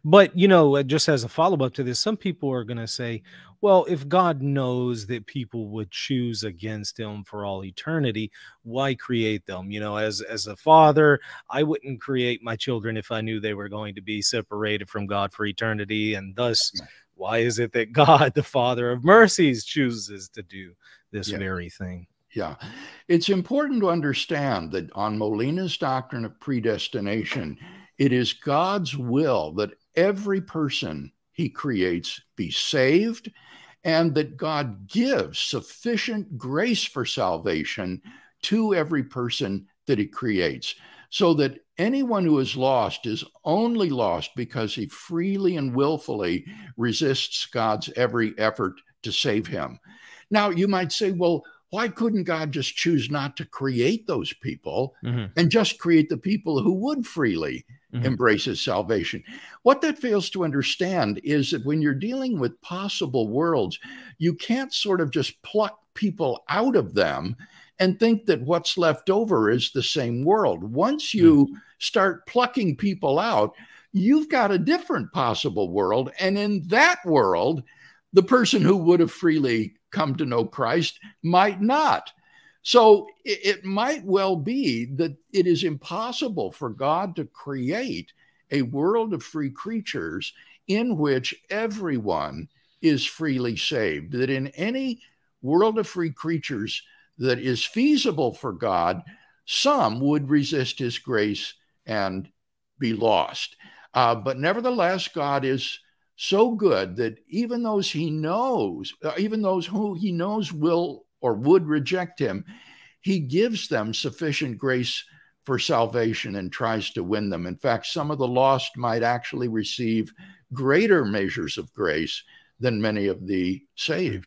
But, just as a follow-up to this, some people are going to say, well, if God knows that people would choose against him for all eternity, why create them? As a father, I wouldn't create my children if I knew they were going to be separated from God for eternity. And thus, why is it that God, the Father of mercies, chooses to do this Yeah. very thing? Yeah. It's important to understand that on Molina's doctrine of predestination, it is God's will that every person he creates be saved, and that God gives sufficient grace for salvation to every person that he creates, so that anyone who is lost is only lost because he freely and willfully resists God's every effort to save him. Now, you might say, well, why couldn't God just choose not to create those people and just create the people who would freely embrace his salvation? What that fails to understand is that when you're dealing with possible worlds, you can't sort of just pluck people out of them and think that what's left over is the same world. Once you start plucking people out, you've got a different possible world. And in that world, the person who would have freely come to know Christ might not. So it might well be that it is impossible for God to create a world of free creatures in which everyone is freely saved, that in any world of free creatures that is feasible for God, some would resist his grace and be lost. But nevertheless, God is so good that even those he knows, even those who he knows will or would reject him, he gives them sufficient grace for salvation and tries to win them. In fact, some of the lost might actually receive greater measures of grace than many of the saved.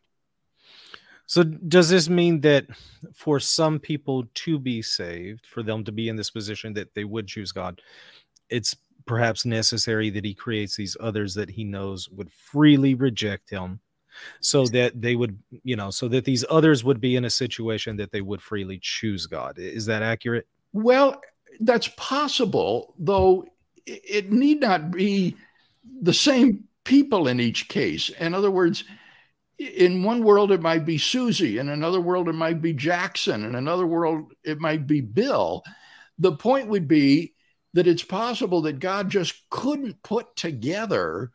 So does this mean that for some people to be saved, for them to be in this position that they would choose God, it's perhaps necessary that he creates these others that he knows would freely reject him, so that they would, so that these others would be in a situation that they would freely choose God? Is that accurate? Well, that's possible, though it need not be the same people in each case. In other words, in one world, it might be Susie. In another world, it might be Jackson. In another world, it might be Bill. The point would be that it's possible that God just couldn't put together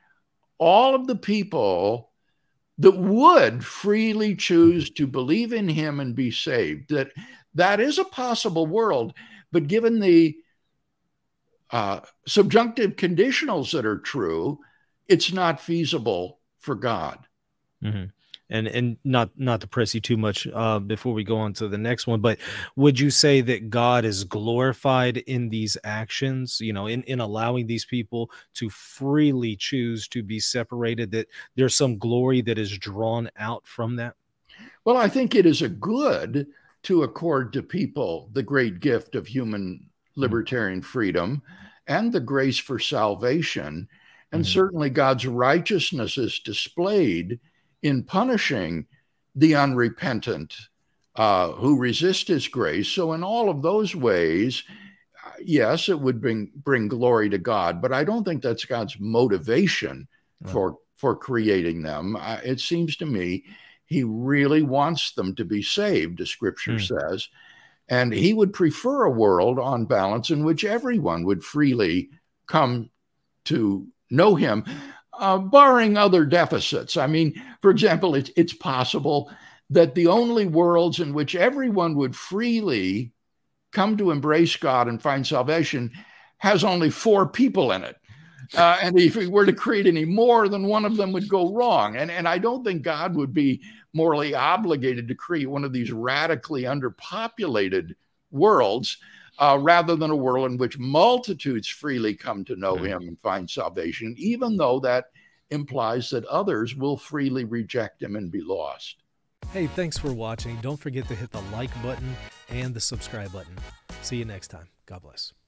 all of the people that would freely choose to believe in him and be saved. That is a possible world, but given the subjunctive conditionals that are true, it's not feasible for God. And not to press you too much before we go on to the next one, but would you say that God is glorified in these actions, in allowing these people to freely choose to be separated, that there's some glory that is drawn out from that? Well, I think it is a good to accord to people the great gift of human libertarian freedom and the grace for salvation. And certainly God's righteousness is displayed in punishing the unrepentant who resist his grace. So in all of those ways, yes, it would bring glory to God, but I don't think that's God's motivation for creating them. It seems to me he really wants them to be saved, as Scripture says, and he would prefer a world on balance in which everyone would freely come to know him, barring other deficits. I mean, for example, it's possible that the only worlds in which everyone would freely come to embrace God and find salvation has only 4 people in it. And if we were to create any more, then one of them would go wrong. And I don't think God would be morally obligated to create one of these radically underpopulated worlds, rather than a world in which multitudes freely come to know him and find salvation, even though that implies that others will freely reject him and be lost. Hey, thanks for watching. Don't forget to hit the like button and the subscribe button. See you next time. God bless.